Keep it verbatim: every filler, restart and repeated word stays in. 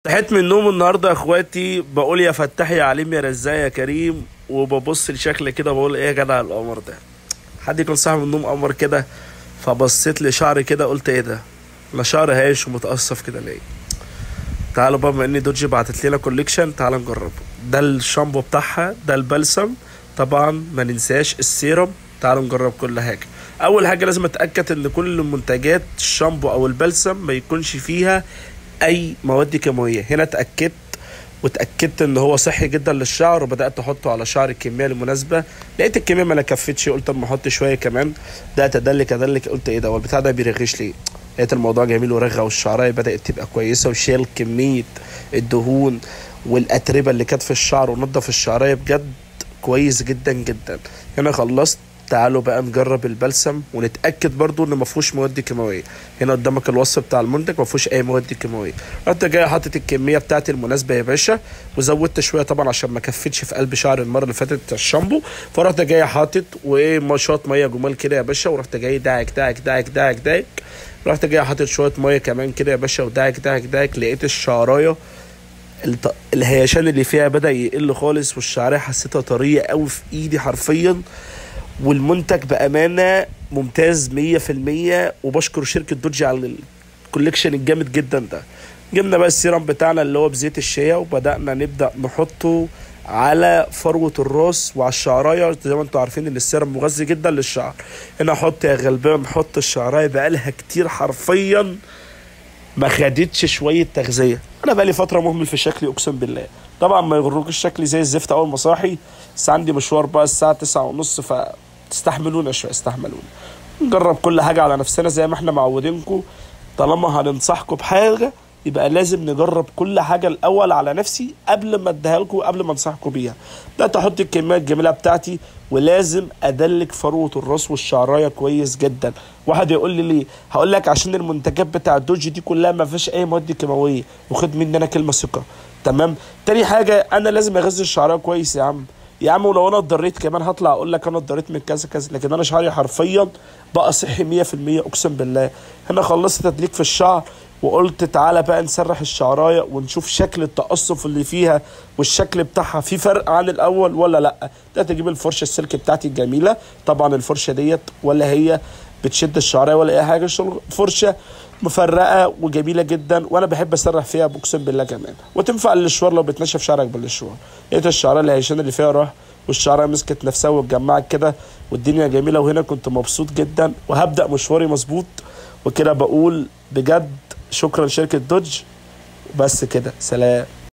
صحيت من النوم النهارده يا اخواتي، بقول يا فتاح يا عليم يا رزاق يا كريم، وببص لشكل كده بقول ايه يا جدع القمر ده. حد يكون صاحي من النوم قمر كده. فبصيت لشعري كده قلت ايه ده، انا شعري هايش ومتقصف كده ليه. تعالوا بقى، بما ان دوجي بعتت لنا كوليكشن تعالوا نجربه. ده الشامبو بتاعها، ده البلسم، طبعا ما ننساش السيرم. تعالوا نجرب كل حاجه. اول حاجه لازم اتاكد ان كل منتجات الشامبو او البلسم ما يكونش فيها اي مواد كيماويه. هنا اتاكدت، واتاكدت ان هو صحي جدا للشعر، وبدات احطه على شعري الكميه المناسبه. لقيت الكميه ما كفتش، قلت اما احط شويه كمان. بدات ادلك ادلك قلت ايه ده، هو البتاع ده بيرغش ليه. لقيت الموضوع جميل ورغى، والشعرايه بدات تبقى كويسه، وشال كميه الدهون والاتربه اللي كانت في الشعر، ونضف الشعرايه بجد كويس جدا جدا. هنا خلصت. تعالوا بقى نجرب البلسم ونتاكد برضو ان ما فيهوش مواد كيماويه. هنا قدامك الوصف بتاع المنتج، ما فيهوش اي مواد كيماويه. رحت جاي حاطط الكميه بتاعتي المناسبه يا باشا، وزودت شويه طبعا عشان ما كفتش في قلب شعر المره اللي فاتت بتاع الشامبو. فرحت جاي حاطط وايه مشاط ميه جمال كده يا باشا، ورحت جاي داعك داعك داعك داعك داعك. رحت جاي حاطط شويه ميه كمان كده يا باشا، وداعك داعك داعك. لقيت الشعرايه الط- الهيشان اللي فيها بدأ يقل خالص، والشعريه حسيتها طريه قوي في ايدي حرفيا. والمنتج بأمانة ممتاز مية في المية، وبشكر شركة دوجي على الكوليكشن الجامد جدا ده. جبنا بقى السيرم بتاعنا اللي هو بزيت الشيا، وبدأنا نبدأ نحطه على فروة الراس وعلى الشعراية. زي ما انتوا عارفين ان السيرم مغذي جدا للشعر. هنا حط يا غلبان، حط الشعراية بقالها كتير حرفيا ما خدتش شويه تغذيه. انا بقالي فتره مهمل في شكلي اقسم بالله. طبعا ما يغركش الشكل زي الزفت اول ما صاحي، بس عندي مشوار بقى الساعه تسعة ونص، فتستحملونا شويه استحملونا. نجرب كل حاجه على نفسنا زي ما احنا معودينكم. طالما هننصحكم بحاجه يبقى لازم نجرب كل حاجه الاول على نفسي قبل ما اديها لكم، قبل ما انصحكم بيها. بدات احط الكميات الجميله بتاعتي، ولازم ادلك فروه الراس والشعرايه كويس جدا. واحد يقول لي ليه، هقول لك عشان المنتجات بتاع الدوج دي كلها ما فيهاش اي مواد كيماويه، وخد مني انا كلمه ثقه. تمام. تاني حاجه، انا لازم اغذي الشعرايه كويس يا عم. يا عم ولو انا اتضريت كمان هطلع اقول لك انا اتضريت من كذا كذا، لكن انا شعري حرفيا بقى صحي مية في المية اقسم بالله. هنا خلصت تدليك في الشعر، وقلت تعالى بقى نسرح الشعرايه ونشوف شكل التقصف اللي فيها والشكل بتاعها في فرق عن الاول ولا لا. ده تجيب الفرشه السلك بتاعتي الجميله. طبعا الفرشه ديت ولا هي بتشد الشعرايه ولا اي حاجه، فرشه مفرقه وجميله جدا، وانا بحب اسرح فيها بقسم بالله كمان. وتنفع للشوار لو بتنشف شعرك بالشوار. لقيت الشعرايه الهيشان اللي فيها راح، والشعرايه مسكت نفسها واتجمعت كده، والدنيا جميله. وهنا كنت مبسوط جدا، وهبدا مشواري مظبوط. وكده بقول بجد شكرا لشركه دوج. بس كده، سلام.